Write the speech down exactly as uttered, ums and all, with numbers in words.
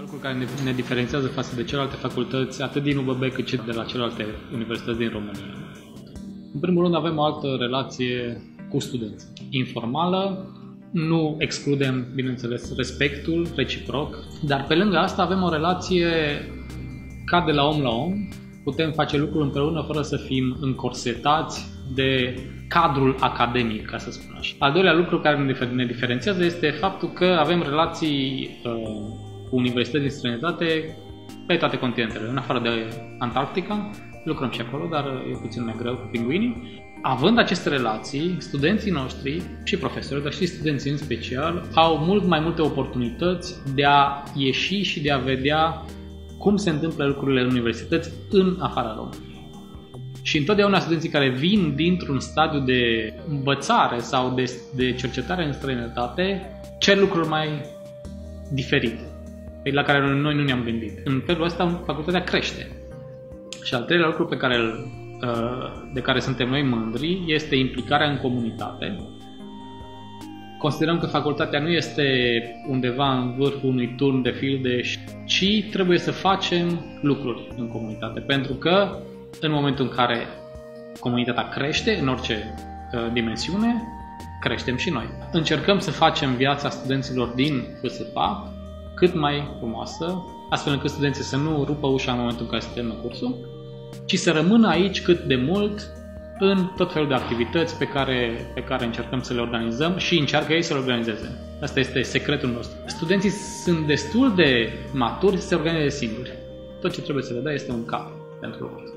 lucru care ne, ne diferențiază față de celelalte facultăți, atât din U B B cât și de la celelalte universități din România. În primul rând avem o altă relație cu studenții. Informală, nu excludem, bineînțeles, respectul reciproc, dar pe lângă asta avem o relație ca de la om la om. Putem face lucruri împreună fără să fim încorsetați de cadrul academic, ca să spun așa. Al doilea lucru care ne diferențiază este faptul că avem relații uh, cu universități din străinătate pe toate continentele, în afară de Antarctica. Lucrăm și acolo, dar e puțin mai greu cu pinguinii. Având aceste relații, studenții noștri și profesori, dar și studenții în special, au mult mai multe oportunități de a ieși și de a vedea cum se întâmplă lucrurile în universități în afara României. Și întotdeauna studenții care vin dintr-un stadiu de învățare sau de, de cercetare în străinătate cer lucruri mai diferite, la care noi nu ne-am gândit. În felul ăsta, facultatea crește. Și al treilea lucru pe care îl, de care suntem noi mândri este implicarea în comunitate. Considerăm că facultatea nu este undeva în vârful unui turn de fildeș, ci trebuie să facem lucruri în comunitate, pentru că în momentul în care comunitatea crește, în orice uh, dimensiune, creștem și noi. Încercăm să facem viața studenților din F S P A cât mai frumoasă, astfel încât studenții să nu rupă ușa în momentul în care se termină cursul, ci să rămână aici cât de mult în tot felul de activități pe care, pe care încercăm să le organizăm și încearcă ei să le organizeze. Asta este secretul nostru. Studenții sunt destul de maturi să se organizeze singuri. Tot ce trebuie să le dea este un cap pentru lucrul ăsta.